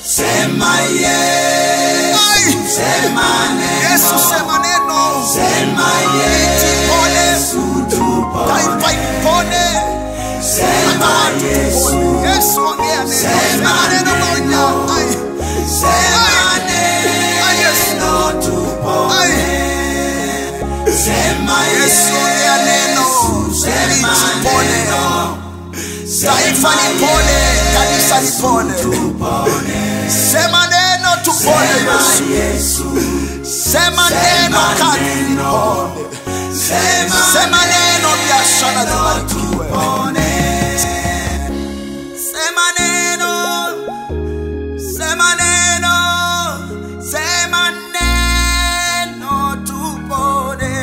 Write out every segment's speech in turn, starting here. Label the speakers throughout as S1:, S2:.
S1: Sema Yesu, sema neno.
S2: Yesu sema neno.
S1: Sema Yesu tupone.
S2: Taifa ipone.
S1: Sema Yesu.
S2: Yesu ongea neno. Sema neno moja.
S1: Sema neno tupone. Sema
S2: Yesu ongea neno.
S1: Sema neno.
S2: Taifa lipone, kanisa lipone. Sema neno tupone Yesu. Sema neno kanisa lipone. Sema neno biashara zibarikiwe. Sema neno. Sema neno. Sema neno tupone.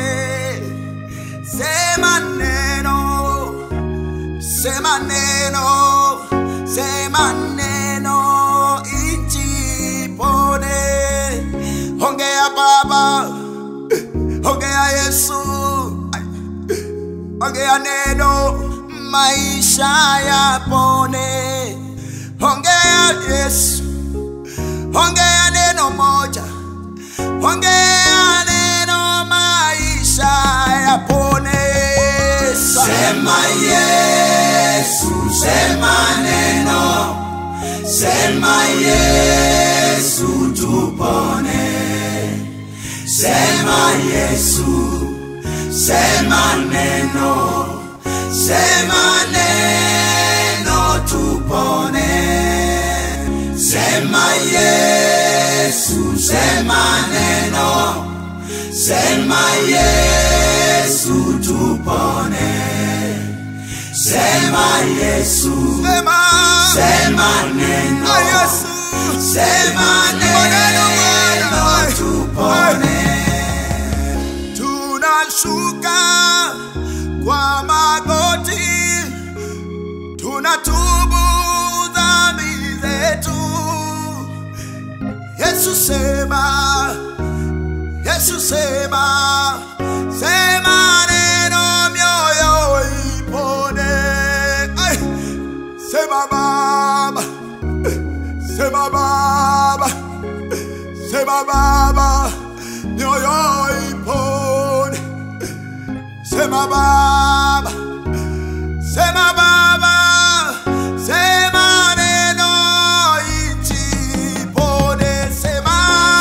S2: Sema neno. Sema neno. Sema neno ijipone. Ongea Baba. Ongea Yesu. Ongea neno maisha yapone. Ongea Yesu. Ongea neno moja. Ongea neno maisha yapone.
S1: Sema Yesu, sema neno. Sema Yesu tupone. Sema Yesu, sema neno. Sema neno tupone. Sema Yesu, sema neno. Sema Yesu tupone. Sema Yesu, sema neno. Sema neno tupone.
S2: Tunashuka kwa magoti, tunatubu dhambi zetu. Yesu sema, Yesu sema, sema neno mioyo ipone. Sema Baba, sema Baba, sema Baba, mioyo ipone. Sema Baba, sema Baba, sema neno ijipone. Sema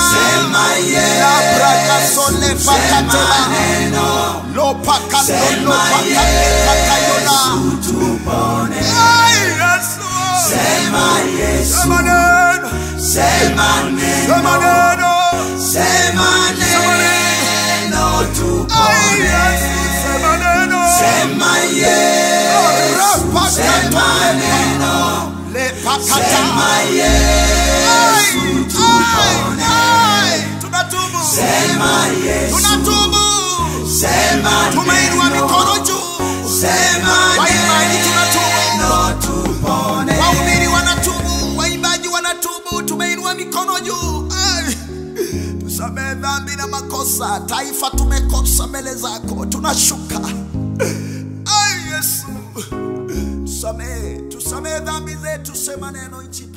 S1: Yesu, sema neno. Sema Yesu tupone. Sema Yesu, sema neno. Sema neno tupone. Sema Yesu, sema neno. Sema Yesu tupone. Sema Yesu, sema
S2: tumeinua mikono juu.
S1: Sema neno tupone.
S2: Waumini wanatubu, waimbaji wanatubu, tumeinua mikono juu. Tusamehe dhambi na makosa, taifa tumekosa mbele zako, tunashuka. Yesu, tusamehe dhambi zetu, sema neno nchi